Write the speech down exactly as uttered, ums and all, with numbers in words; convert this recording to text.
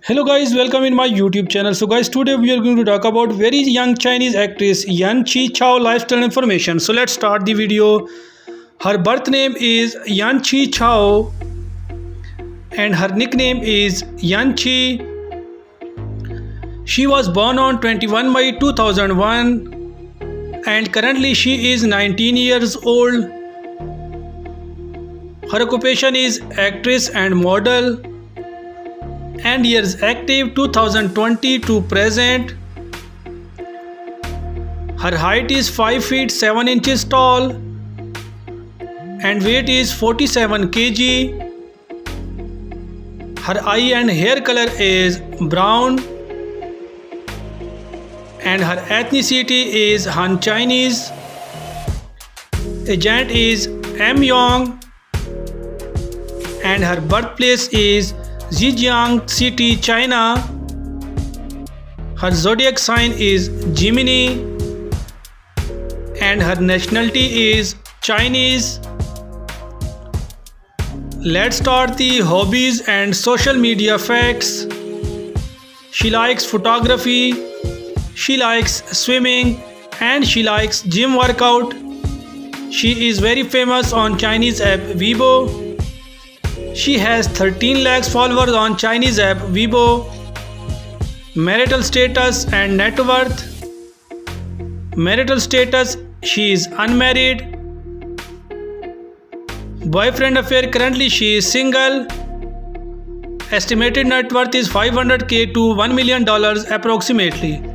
Hello guys, welcome in my YouTube channel. So guys, today we are going to talk about very young Chinese actress Yan Qichao lifestyle information. So let's start the video. Her birth name is Yan Qichao and her nickname is Yan Qi. She was born on twenty-first May two thousand one and currently she is nineteen years old. Her occupation is actress and model and years active two thousand twenty to present. Her height is five feet seven inches tall and weight is forty-seven kilograms. Her eye and hair color is brown and her ethnicity is Han Chinese. Agent is M Yong and her birthplace is Zhejiang City, China. Her zodiac sign is Gemini and her nationality is Chinese. Let's start the hobbies and social media facts. She likes photography, she likes swimming and she likes gym workout. She is very famous on Chinese app Weibo. She has thirteen lakhs followers on Chinese app Weibo. Marital status and net worth. Marital status, she is unmarried. Boyfriend affair, currently she is single. Estimated net worth is five hundred K to one million dollars approximately.